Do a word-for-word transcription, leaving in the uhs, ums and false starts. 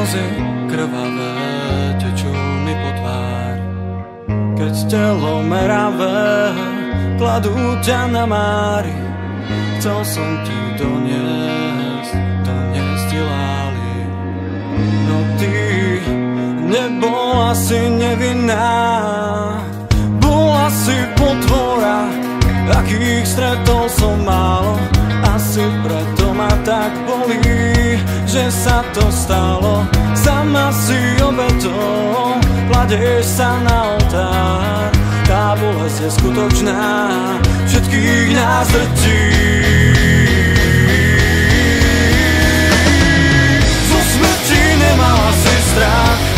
Slzy krvavé tečú mi po tvári, keď telo meravé kladú ťa na mári. Chcel som ti doniesť, doniesť ti láli, no ty nebola si nevinná. Bola si potvora, akých stretol som málo. Asi preto ma tak bolí, že sa to stalo. Sama si obetou, kladeš sa na oltár. Tá bolesť je skutočná, všetkých nás drtí. Zo smrti nemala si strach,